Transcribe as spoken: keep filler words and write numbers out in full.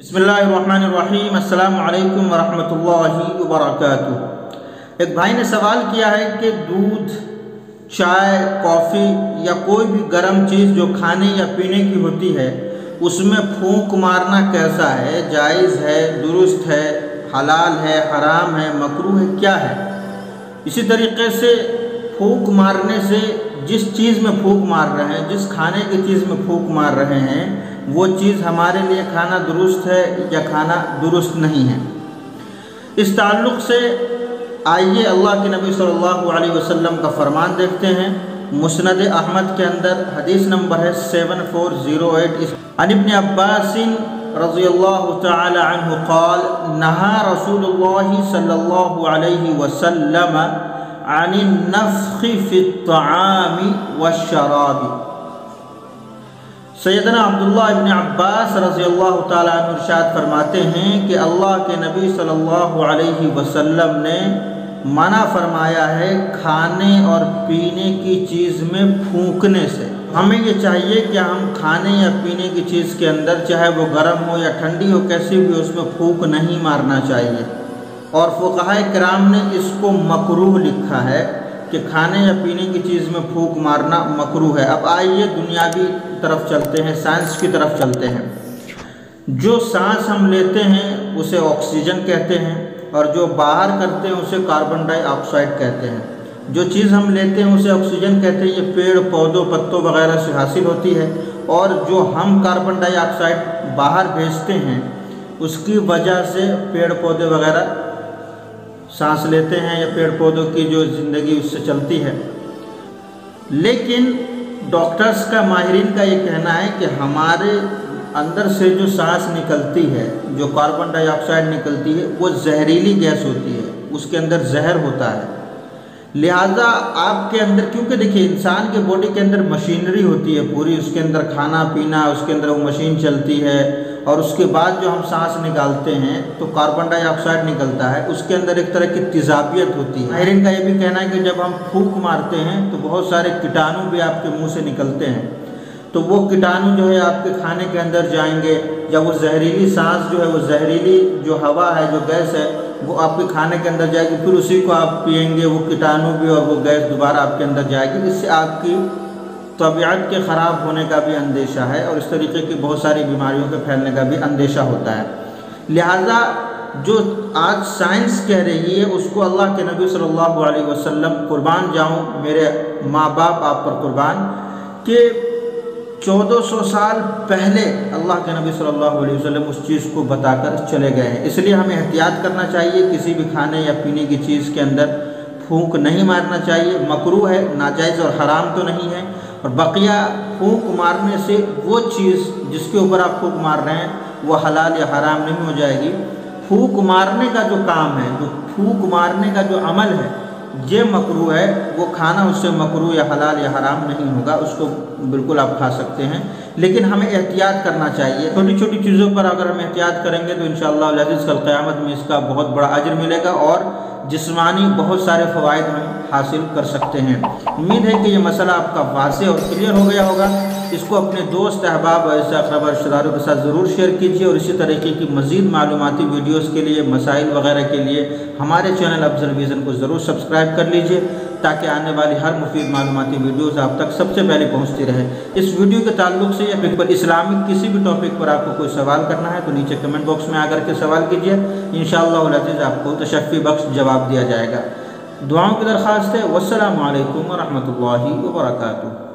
बिस्मिल्लाहिर्रहमानिर्रहीम अस्सलामु अलैकुम वरहमतुल्लाहि वबरकातुहू। एक भाई ने सवाल किया है कि दूध, चाय, कॉफ़ी या कोई भी गर्म चीज़ जो खाने या पीने की होती है उसमें फूंक मारना कैसा है, जायज़ है, दुरुस्त है, हलाल है, हराम है, मकरूह है, क्या है। इसी तरीके से फूंक मारने से जिस चीज़ में फूंक मार रहे हैं, जिस खाने की चीज़ में फूंक मार रहे हैं वो चीज़ हमारे लिए खाना दुरुस्त है या खाना दुरुस्त नहीं है। इस ताल्लुक़ से आइए अल्लाह के नबी सल्लल्लाहु अलैहि वसल्लम का फरमान देखते हैं। मुस्नद अहमद के अंदर हदीस नंबर है सेवन फोर ज़ीरो एट। अन इब्न अब्बास रज़ियल्लाहु तआला अन्हु क़ाल नहा रसूलुल्लाह सल्लल्लाहु अलैहि वसल्लम अनिन नफ़्ख़ि फ़ित तआमी वश्शराबी। सैयदना अब्दुल्लाह इब्न अब्बास रज़ियल्लाहु ताला अन्हु इरशाद फरमाते हैं कि अल्लाह के नबी सल्लल्लाहु अलैहि वसल्लम ने मना फरमाया है खाने और पीने की चीज़ में फूंकने से। हमें ये चाहिए कि हम खाने या पीने की चीज़ के अंदर, चाहे वो गर्म हो या ठंडी हो, कैसी भी हो, उसमें फूंक नहीं मारना चाहिए। और फुक़हा किराम ने इसको मकरूह लिखा है कि खाने या पीने की चीज़ में फूंक मारना मकरूह है। अब आइए दुनियावी तरफ चलते हैं, साइंस की तरफ चलते हैं। जो सांस हम लेते हैं उसे ऑक्सीजन कहते हैं और जो बाहर करते हैं उसे कार्बन डाइऑक्साइड कहते हैं। जो चीज़ हम लेते हैं उसे ऑक्सीजन कहते हैं, ये पेड़ पौधों पत्तों वगैरह से हासिल होती है। और जो हम कार्बन डाइऑक्साइड बाहर भेजते हैं उसकी वजह से पेड़ पौधे वगैरह सांस लेते हैं या पेड़ पौधों की जो ज़िंदगी उससे चलती है। लेकिन डॉक्टर्स का, माहिरीन का ये कहना है कि हमारे अंदर से जो सांस निकलती है, जो कार्बन डाइऑक्साइड निकलती है, वो जहरीली गैस होती है, उसके अंदर जहर होता है। लिहाजा आपके अंदर, क्योंकि देखिए इंसान के बॉडी के अंदर मशीनरी होती है पूरी, उसके अंदर खाना पीना, उसके अंदर वो मशीन चलती है और उसके बाद जो हम सांस निकालते हैं तो कार्बन डाइऑक्साइड निकलता है, उसके अंदर एक तरह की तेज़ाबियत होती है। माहिरीन का ये भी कहना है कि जब हम फूंक मारते हैं तो बहुत सारे कीटाणु भी आपके मुंह से निकलते हैं, तो वो कीटाणु जो है आपके खाने के अंदर जाएंगे, या वो जहरीली सांस जो है, वो जहरीली जो हवा है, जो गैस है, वो आपके खाने के अंदर जाएगी, फिर उसी को आप पिएंगे, वो कीटाणु भी और वो गैस दोबारा आपके अंदर जाएगी। इससे आपकी तबीयत के ख़राब होने का भी अंदेशा है और इस तरीके की बहुत सारी बीमारियों के फैलने का भी अंदेशा होता है। लिहाजा जो आज साइंस कह रही है उसको अल्लाह के नबी सल्लल्लाहु अलैहि वसल्लम, कुर्बान जाऊँ मेरे माँ बाप आप पर कुर्बान, के चौदह सौ साल पहले अल्लाह के नबी सल्लल्लाहु अलैहि वसल्लम उस चीज़ को बताकर चले गए हैं। इसलिए हमें एहतियात करना चाहिए, किसी भी खाने या पीने की चीज़ के अंदर फूंक नहीं मारना चाहिए। मकरूह है, नाजायज़ और हराम तो नहीं है। और बकिया फूंक मारने से वो चीज़ जिसके ऊपर आप फूंक मार रहे हैं वो हलाल या हराम नहीं हो जाएगी। फूंक मारने का जो काम है, जो फूंक मारने का जो अमल है, ये मकरूह है। वो खाना उससे मकरूह या हलाल या हराम नहीं होगा, उसको बिल्कुल आप खा सकते हैं, लेकिन हमें एहतियात करना चाहिए। छोटी छोटी चीज़ों पर अगर हम एहतियात करेंगे तो इंशाअल्लाह अज़ीज़ कल क़यामत में इसका बहुत बड़ा अजर मिलेगा और जिस्मानी बहुत सारे फ़वाइद हम हासिल कर सकते हैं। उम्मीद है कि ये मसला आपका वाज़ेह और क्लियर हो गया होगा। इसको अपने दोस्त अहबाब ऐसा खबर रिश्तेदारों के साथ ज़रूर शेयर कीजिए और इसी तरीके की मज़ीद मालूमाती वीडियोज़ के लिए, मसाइल वगैरह के लिए हमारे चैनल अफजल विज़न को ज़रूर सब्सक्राइब कर लीजिए ताकि आने वाली हर मुफीद मालूमाती वीडियोज़ आप तक सबसे पहले पहुँचती रहे। इस वीडियो के ताल्लुक से या फिर इस्लामिक किसी भी टॉपिक पर आपको कोई सवाल करना है तो नीचे कमेंट बॉक्स में आकर के सवाल कीजिए, इंशाअल्लाह अज़ीज़ आपको तशफ़ी बख्श जवाब दिया जाएगा। दुआओं की दरख्वास्त है। वस्सलामु अलैकुम व रहमतुल्लाहि व बरकातुहू।